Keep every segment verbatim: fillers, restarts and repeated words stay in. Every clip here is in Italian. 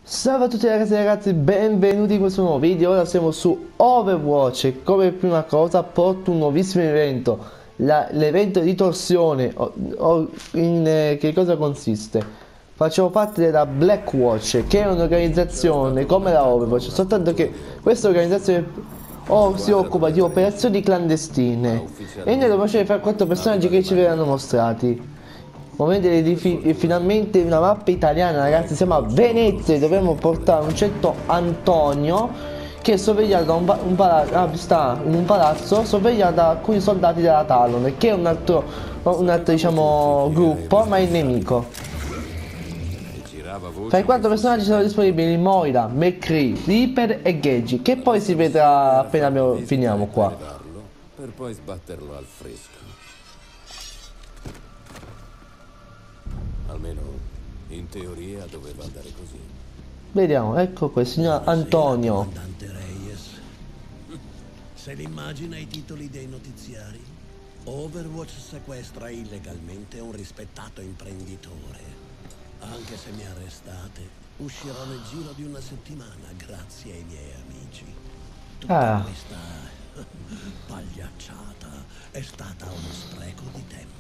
Salve a tutti ragazzi e ragazzi, benvenuti in questo nuovo video. Ora siamo su Overwatch e come prima cosa porto un nuovissimo evento, l'evento di torsione. O, o, in eh, che cosa consiste? Facciamo parte della Blackwatch, che è un'organizzazione come la Overwatch, soltanto che questa organizzazione o si occupa di operazioni clandestine e noi dobbiamo scegliere fra quattro personaggi che ci verranno mostrati. Momento di fi finalmente una mappa italiana, ragazzi. Siamo a Venezia e dobbiamo portare un certo Antonio che è sorvegliato da un, un palazzo, ah, sta in un palazzo sorvegliato da alcuni soldati della Talon, che è un altro, un altro diciamo gruppo, ma è il nemico. Tra i quattro personaggi sono disponibili Moira, McCree, Reaper e Gagey, che poi si vedrà appena abbiamo, finiamo qua. Per poi sbatterlo al fresco. Almeno in teoria doveva andare così. Vediamo, ecco qua, il signor Antonio. Comandante Reyes. Se l'immagina i titoli dei notiziari, Overwatch sequestra illegalmente un rispettato imprenditore. Anche se mi arrestate, uscirò nel giro di una settimana grazie ai miei amici. Tutta Ah. questa pagliacciata è stata uno spreco di tempo.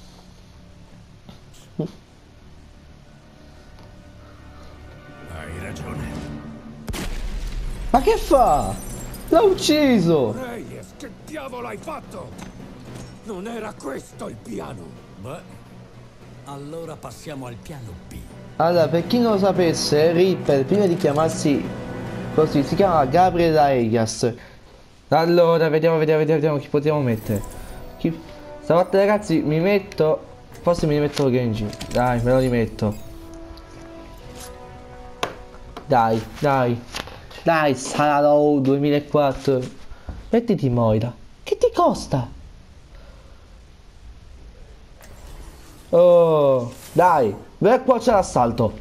Hai ragione. Ma che fa? L'ha ucciso! Reyes, che diavolo hai fatto? Non era questo il piano. Beh, allora passiamo al piano B. Allora, per chi non lo sapesse, Reaper, prima di chiamarsi così, si chiama Gabriel Arias. Allora, vediamo, vediamo, vediamo, vediamo chi potremmo mettere. Chi... Stavolta ragazzi, mi metto... Forse mi rimetto Genji. Dai, me lo rimetto. Dai, dai. Dai, Sarao duemilaquattro. Mettiti Moira. Che ti costa? Oh, dai. Blackwatch all'assalto.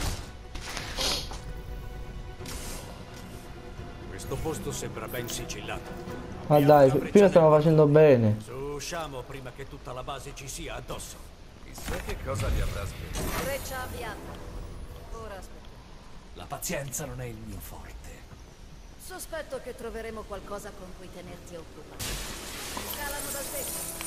Questo posto sembra ben sigillato. Ma dai, prima stiamo facendo bene. Su, usciamo prima che tutta la base ci sia addosso. Chissà che cosa li avrà aspettato. Freccia avviata. Ora aspetta. La pazienza non è il mio forte. Sospetto che troveremo qualcosa con cui tenerti occupato. Scalano dal tetto.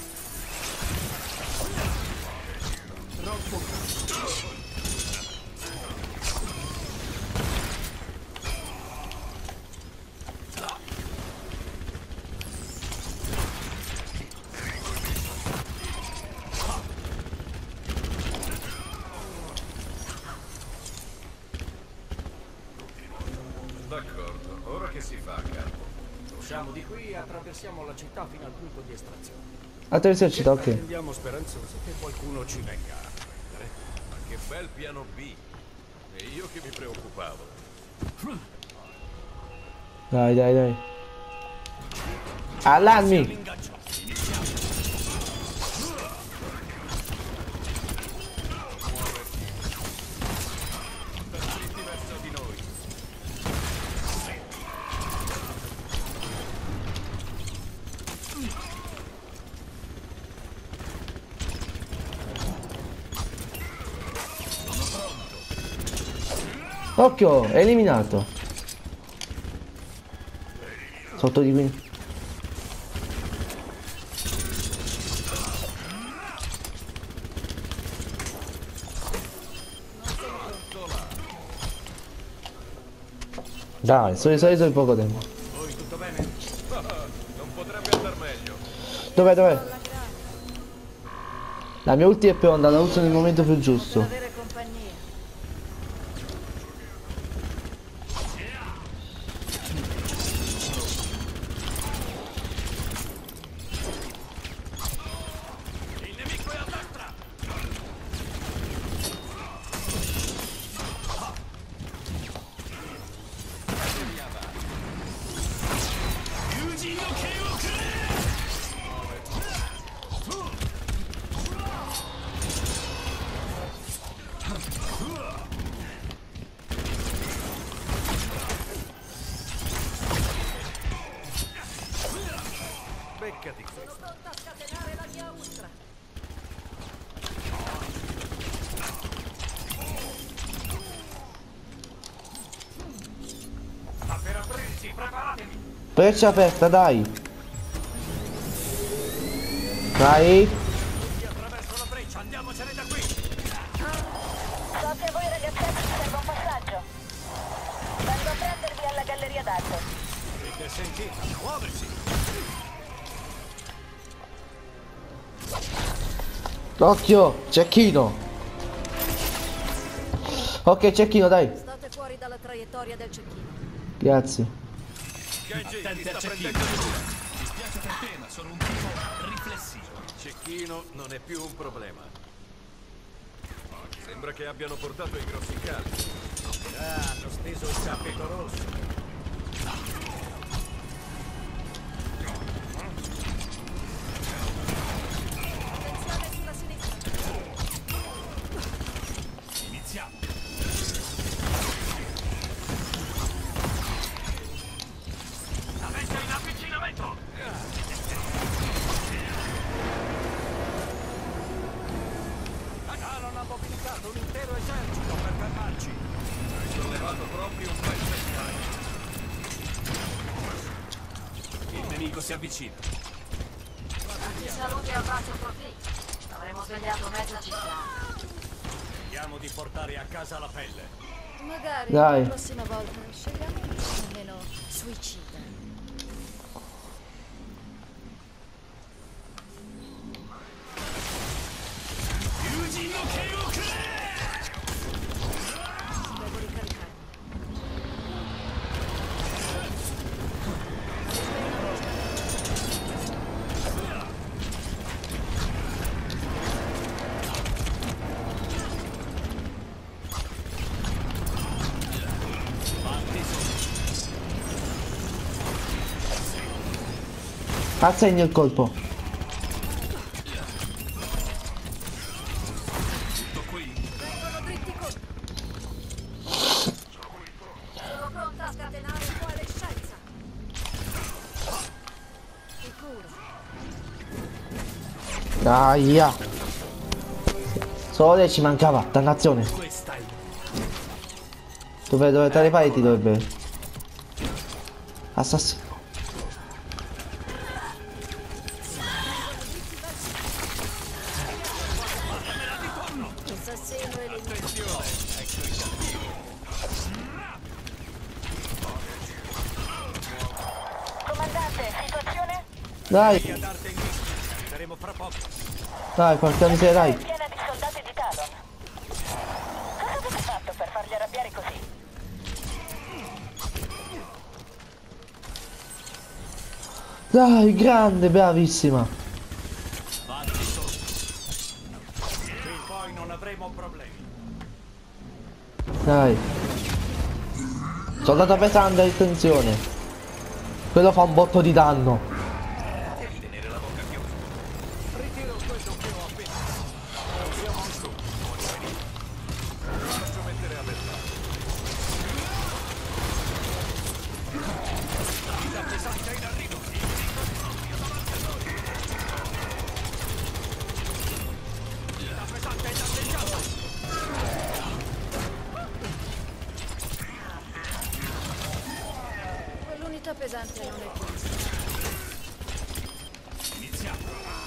D'accordo, ora che si fa a capo? Usciamo di qui e attraversiamo la città fino al punto di estrazione. Attraverso la città, ok. Andiamo speranzosi che qualcuno ci venga a prendere. Ma che bel piano B. E io che mi preoccupavo. Dai, dai, dai. Allarmi! Occhio, è eliminato. Sotto di qui. Dai, sono risalito in poco tempo. Voi tutto bene? Non potrebbe andar meglio. Dov'è, dov'è? La mia ulti è pronta, la uso nel momento più giusto. Avere compagnia. Il nemico è a destra! Breccia aperta, dai. Dai. Attraverso la breccia, andiamocene da qui. So che a voi ragazzetti ci serve un passaggio. Vengo a prendervi alla galleria d'arte. E che sentite? Muoversi. Occhio, cecchino. Ok, cecchino, dai. State fuori dalla traiettoria del cecchino. Grazie. Genji, ti sta prendendo di mira. Mi spiace per te, ma sono un tipo riflessivo. Cecchino non è più un problema. Sembra che abbiano portato i grossi cavi. Ah, hanno steso il tappeto rosso. Attenzione sulla sinistra. Iniziamo. Avete in avvicinamento! Ah, non ha mobilitato un intero esercito per fermarci. Hai sollevato proprio un bel bersaglio. Il nemico si avvicina. Ti saluto e abbraccio profitto. Avremo svegliato mezza città. Vediamo di portare a casa la pelle. Magari Dai. la prossima volta scegliamo un po' meno suicida. Devo ricaricarmi. Assegno il colpo. Vengono dritti con... Sono pronta a scatenare coalescenza. Sicuro. Aia. Solo lei ci mancava, dannazione. Dove, dove tra le pareti dovrebbe. Assassino. Assassino eliminato. Comandante, situazione? Dai, A darti in vista. Saremo fra poco. dai, porca miseria, dai. Piena di soldati di Talon. Cosa avete fatto per farli arrabbiare così? Dai, grande, bravissima. Vatti sotto. Qui poi non avremo problemi. Dai. Soldato pesante, attenzione. Quello fa un botto di danno. Tenere la bocca chiusa. Ritiro quello che ho appena. Non siamo in su. Buoni venire. Faccio mettere a bersaglio. Vita pesante in arrivo. Vita pesante in atteggiato. Quell'unità pesante non è più. Iniziamo.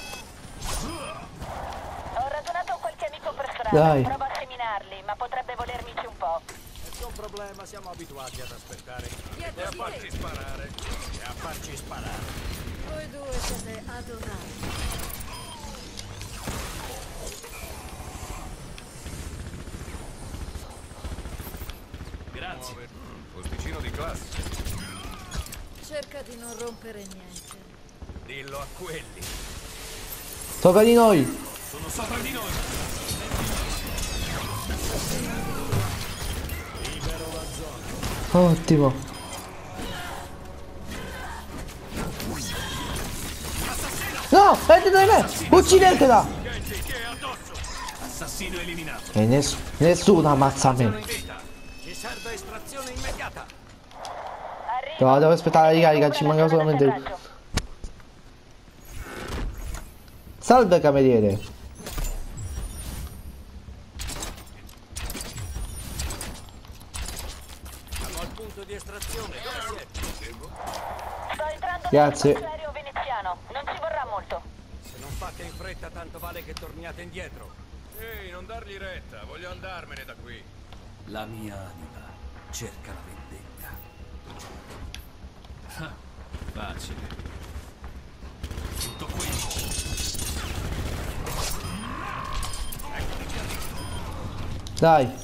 Ho ragionato qualche amico per strada. Dai. Provo a seminarli, ma potrebbe volermici un po'. Nessun problema, siamo abituati ad aspettare. Dietro E a di farci te. sparare. E a farci sparare. Voi due siete adorabili. Grazie. Posticino di classe. Cerca di non rompere niente. Dillo a quelli. Sopra di noi. Sono sopra di noi. Libero la zona. Ottimo. No, è dietro di me. Uccidetela. Genji, che è addosso. Assassino eliminato. E ness nessuno ammazza me. In vita. Ci serve estrazione immediata. No, devo aspettare la ricarica, ci manca solamente. Salve cameriere. Siamo al punto punto di estrazione, dove siete? Sto entrando Grazie. nell'aereo veneziano. Non ci vorrà molto. Se non fate in fretta, tanto vale che torniate indietro. Ehi, non dargli retta, voglio andarmene da qui. La mia anima cerca la vendetta. Ah, facile. Tutto qui. Dai.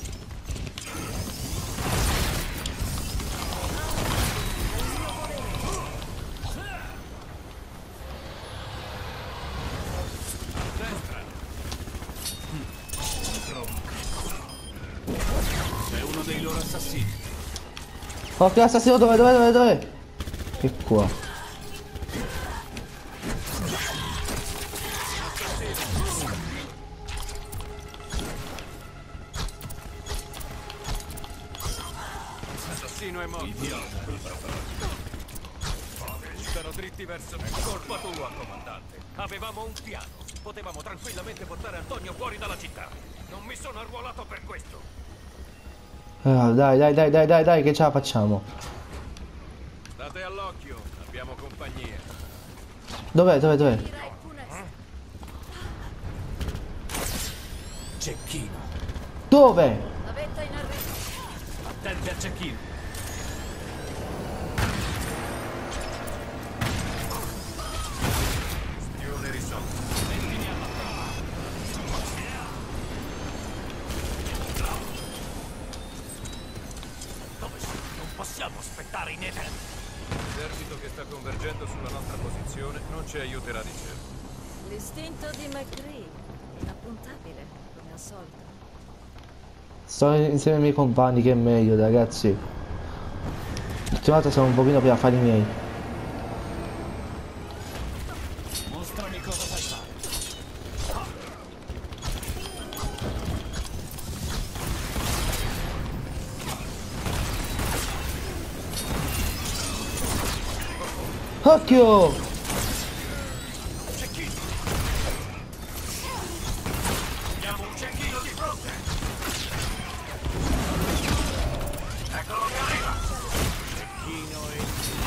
È uno dei loro assassini. Ok, assassino, dove, dove, dove, dove? È qua. L'assassino è morto. Stanno dritti verso me. Colpa tua, comandante. Avevamo un piano. Potevamo tranquillamente portare Antonio fuori dalla città. Non mi sono arruolato per questo. Ah, dai, dai, dai, dai, dai, dai, che ce la facciamo. State all'occhio, abbiamo compagnia. Dov'è, dov'è, dov'è? Direi Punex. Cecchino. Dove? La vetta in arrivo. Attenti a Cecchino. Questione risolta. Dove sei? Non possiamo aspettare in eterno. L'esercito che sta convergendo sulla nostra posizione non ci aiuterà di certo. L'istinto di McCree. Inappuntabile, come al solito. Sto insieme ai miei compagni, che è meglio, ragazzi. L'ultima volta sono un pochino per affari miei. Mostrami cosa sai fare. Occhio! Abbiamo un cecchino di fronte! Eccolo che arriva! Cecchino e...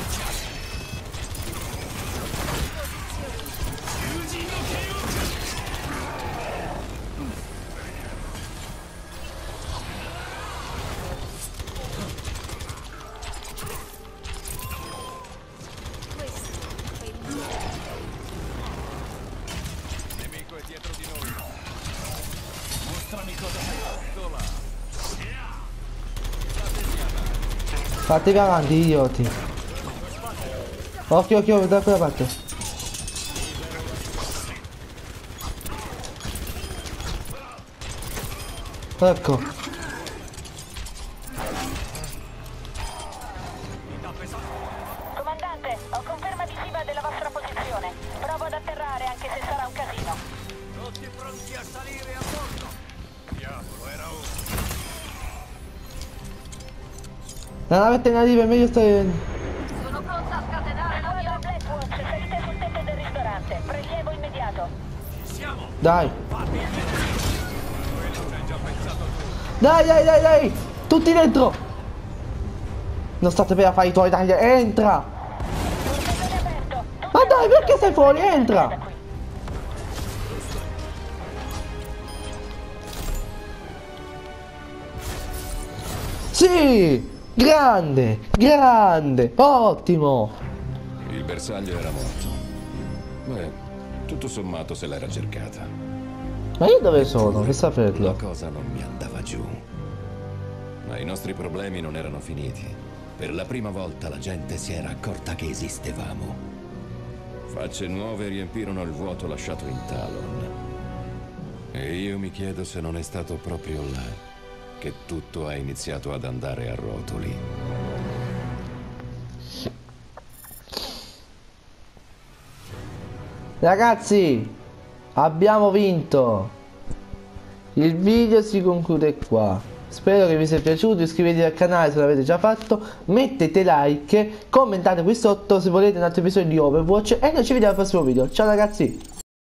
Nemico è dietro di noi. Mostrami cosa sai fare. Fatevi avanti, idioti. Occhio, occhio, da quella parte. Ecco. Comandante, ho conferma visiva della vostra posizione. Provo ad atterrare anche se sarà un casino. Tutti pronti a salire a bordo! Diavolo, era ora! La navetta in arrivo, è meglio stare... Sono pronta a scatenare la mia... Blackwatch, salite sul tetto del ristorante. Prelievo immediato. Siamo! Dai. Quello ci hai già pensato tu! Dai, dai, dai, dai! Tutti dentro! Non state per fare i tuoi tagli, entra! Portone aperto. Ma dai, perché sei fuori? Da Entra! qui. Sì! Grande! Grande! Ottimo! Il bersaglio era morto. Beh, tutto sommato se l'era cercata. Ma io dove sono? Per La saperlo. cosa non mi andava giù. Ma i nostri problemi non erano finiti. Per la prima volta la gente si era accorta che esistevamo. Facce nuove riempirono il vuoto lasciato in Talon. E io mi chiedo se non è stato proprio là che tutto ha iniziato ad andare a rotoli. Ragazzi, abbiamo vinto. Il video si conclude qua. Spero che vi sia piaciuto, iscrivetevi al canale se l'avete già fatto, mettete like, commentate qui sotto se volete un altro episodio di Overwatch e noi ci vediamo al prossimo video. Ciao ragazzi!